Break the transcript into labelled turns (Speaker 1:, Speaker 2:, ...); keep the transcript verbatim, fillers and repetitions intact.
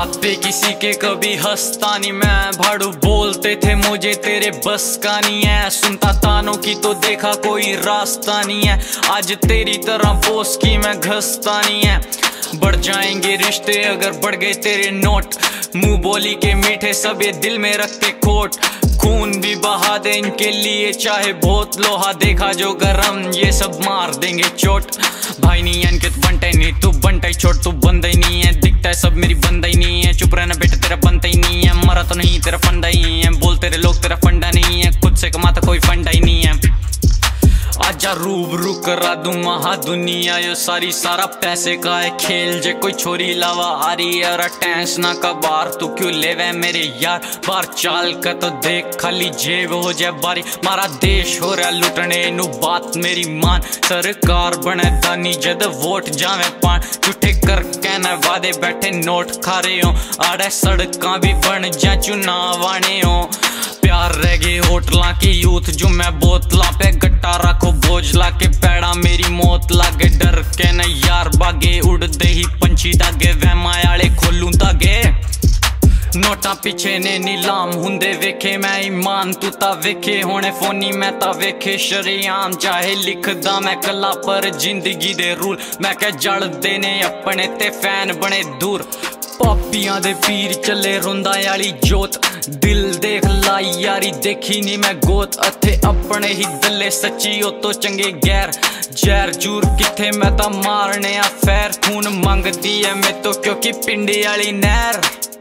Speaker 1: पे किसी के कभी हंसता नहीं मैं, भाड़ू बोलते थे मुझे तेरे बस का नहीं है। सुनता तानों की तो देखा कोई रास्ता नहीं है, आज तेरी तरह बोस की मैं घसता नहीं है। बढ़ जाएंगे रिश्ते अगर बढ़ गए तेरे नोट, मुंह बोली के मीठे सब ये दिल में रखते खोट। खून भी बहा दे इनके लिए चाहे बहुत लोहा, देखा जो गरम ये सब मार देंगे चोट। भाई नहीं है इनके तो बनता ही नहीं, तू बनता ही छोट तू बंदा ही नहीं है। दिखता है सब मेरी बंदा ही नहीं है, चुप रहना बेटा तेरा बनता ही नहीं है। मरा तो नहीं तेरा फंडा ही है, बोल तेरे लोग तेरा फंडा नहीं है, खुद से कमाता कोई फंडा ही नहीं है। आजा रूबरू करा दूं महा दुनिया यो सारी, सारा पैसे का है खेल। जे कोई छोरी लावा आ रही है और टेंस ना का बार, तू क्यों ले वे मेरे यार बार चाल का तो देख खाली जेब हो जाए बारी। मारा देश हो रहा लुटने नू बात मेरी मान, सरकार बने दानी जद वोट जावे पान। झूठे कर कहना वादे बैठे नोट खा रहे हो, आड़े सड़कां भी बन जा चुनाव आने हो। प्यार रह गए होटला की यूथ जो मैं बोतला पे गट्टा रखो बोझ ला के पैड़ा मेरी मौत लागे। डर के न यार बागे उड़दे ही पंछी दागे, वहमा आले खोलू दागे। नोटा पिछे ने नीलाम हुंदे वेखे मैं ईमान, तू ता वेखे होने फोनी मैं ता वेखे शरेआम। चाहे लिखदा मैं कला पर जिंदगी दे रूल, मैं कह जड़ देने अपने ते फैन बने दूर। पापियां दे पीर चले रोंदा आली जोत, दिल देख लाई यारी देखी नहीं मैं गोत। अथे अपने ही दले सच्ची हो तो चंगे गैर, जैर जूर किथे मैं ता मारने आ फैर। खून मंगदी है मैं तो क्योंकि पिंडी आली नहर।